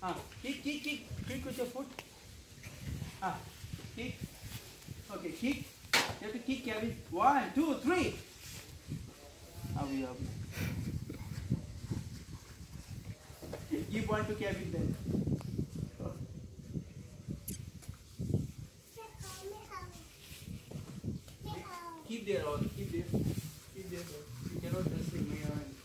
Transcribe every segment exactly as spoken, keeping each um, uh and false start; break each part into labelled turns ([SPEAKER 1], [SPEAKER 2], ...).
[SPEAKER 1] Ah, kick, kick, kick. Kick with your foot. Ah, kick. Okay, kick. You have to kick, Kevin. One, two, three. Abhi, abhi. Give one to Kevin then. Keep there, all. Keep there. Keep there. You cannot just leave me and go.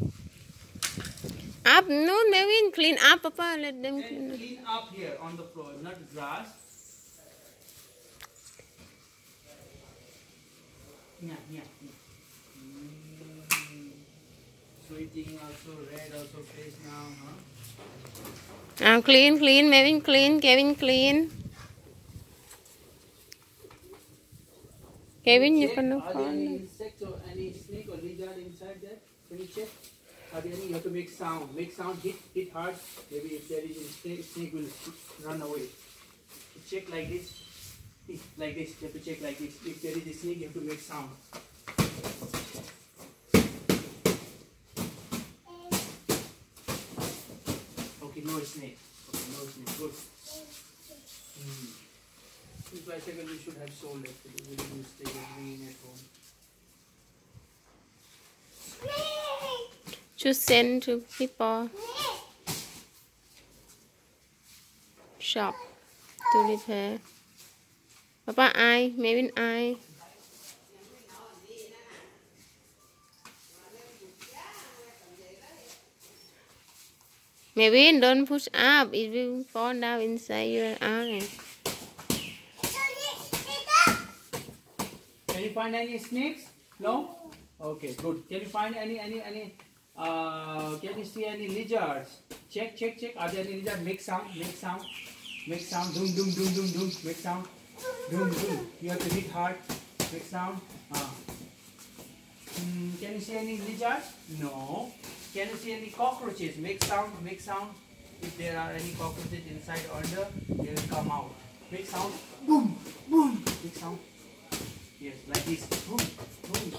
[SPEAKER 2] Up, no, Mevin, clean up, Papa. Let them clean
[SPEAKER 1] up. Clean up here on the floor, not grass. Yeah, yeah, yeah. Mm. Sweating also, red also face now, huh?
[SPEAKER 2] Ah, clean, clean, Mevin, clean, Kevin, clean. Kevin, you can look
[SPEAKER 1] on. Are there any
[SPEAKER 2] on.
[SPEAKER 1] insects or any snake or lizard inside there? Can you check? Are there any? You have to make sound. Make sound. Hit, hit hard. Maybe if there is a snake, snake will run away. Check like this. Like this. You have to check like this. If there is a snake, you have to make sound. Okay, no snake. Okay, no snake. Good. Hmm. This bicycle we should have sold actually. We didn't stay green at home.
[SPEAKER 2] Just send to people shop to repair. Papa, I, Mevin, I. Mevin, don't push up. It will fall down inside your eye.
[SPEAKER 1] Can you find any snakes? No? Okay, good. Can you find any, any, any, uh, can you see any lizards? Check, check, check. Are there any lizards? Make sound, make sound, make sound. Doom, doom, doom, doom, doom. Make sound. Doom, doom. You have to hit hard. Make sound. Ah. Hmm, can you see any lizards? No. Can you see any cockroaches? Make sound, make sound. If there are any cockroaches inside or under, they will come out. Make sound. Boom, boom. Make sound. Yes, like this. Boom, boom.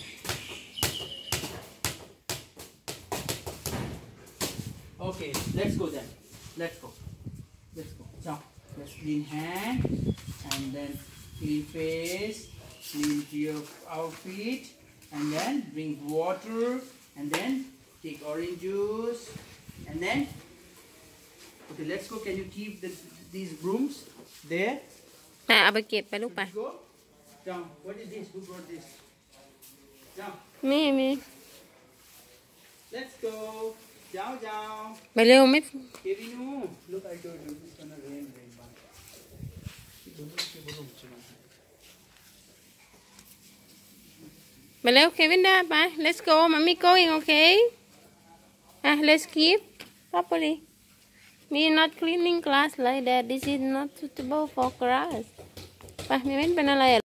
[SPEAKER 1] Okay, let's go then. Let's go. Let's go. Jump. Let's clean hand and then clean face, clean your outfit, and then drink water, and then take orange juice, and then okay, let's go. Can you keep the, these brooms there?
[SPEAKER 2] เอาไปเก็บไปลูกไป
[SPEAKER 1] Go. Down. What is this? Who brought this? Down.
[SPEAKER 2] มีมี
[SPEAKER 1] Let's go. Down, down.
[SPEAKER 2] ไปเร็วไม่
[SPEAKER 1] Kevinu, look, I told you it's gonna rain, rain.
[SPEAKER 2] ไปเร็วเควินได้ไป let's go mommy going okay อ่ะ let's keep properly me not cleaning glass like that this is not suitable for grass ไปเมวินเป็นอะไร